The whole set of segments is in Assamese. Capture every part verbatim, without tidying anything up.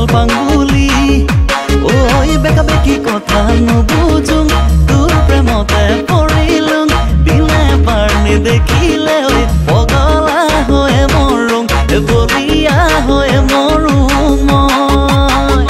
পাং বুলি ওই বেকা বেকি কথা নুবুজুং তোর প্রেমতে পড়িলুং দিলে পারনি দেখিলে ওই পগলা হয়ে মরুং বলিয়া হয়ে মরুং মই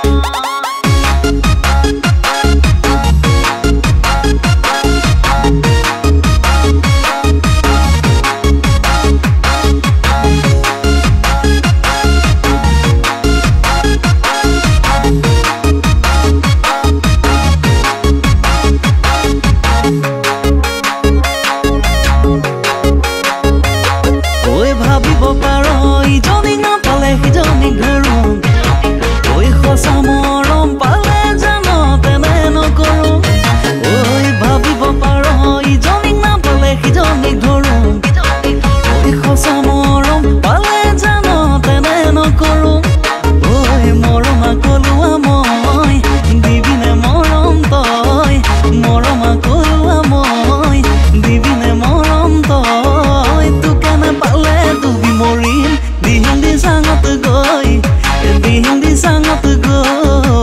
ভাবিব পাৰ ইজনী নাপালে সিজনী ঘৰুং ঐ সঁচা মৰম পালে জান তেনে নকৰোঁ ঐ ভাবিব পাৰ ইজনী নাপালে সিজনী ঘৰুং ঐ সঁচা মৰম পালে জান তেনে নকৰোঁ ঐ মৰমা কলোৱা মই দিবিনে মৰম তই মৰমা কলোৱা মই দিবিনে মৰম তই তোকেনে পালে তুবি মৰিম দিহিন দি চাঙত গৈ দিহিন দি চাঙত গৈ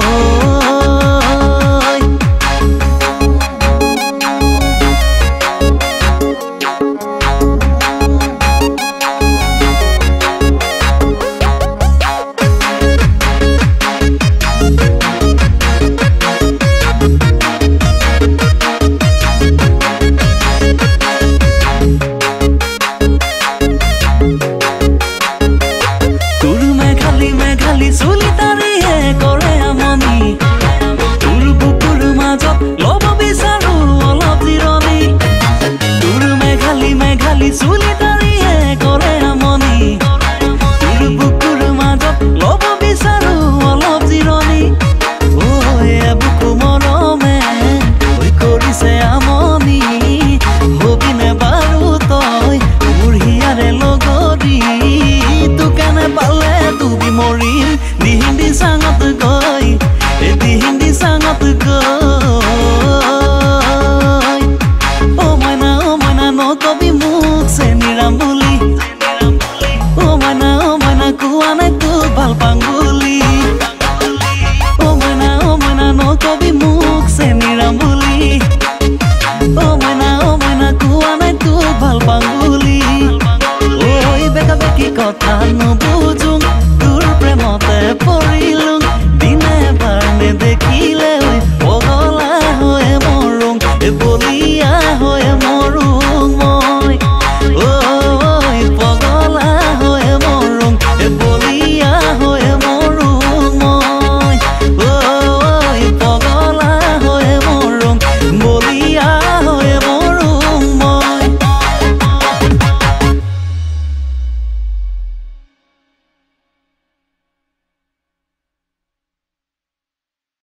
চুলি তাৰিয়ে কৰে আমনি তোৰ বুকুৰ মাজত ল'ব বিচাৰো অলপ জিৰণি তোৰ মেঘালী মেঘালী চুলি তাৰিয়ে কৰে আমনি তোৰ বুকুৰ মাজত ল'ব বিচাৰো অলপ জিৰণি ঐ বুকু মৰমে ঐ কৰিছে আমনি হবিনে বাৰু তই মোৰ হিয়াৰে লগৰী তোকেনে পালে তুবি মৰিম দিহিন দি চাঙত গৈ দিহিন দি চাঙত গৈ অ মইনা অ মইনা নকবি মোক চেনিৰাম বুলি অ মইনা অ মইনা কোৱা নাই তোক ভাল পাং বুলি অ মইনা অ মইনা নকবি মোক চেনিৰাম বুলি অ মইনা অ মইনা কোৱা নাই তোক ভাল পাং বুলি ঐ বেকা বেকি কথা নুবুজুং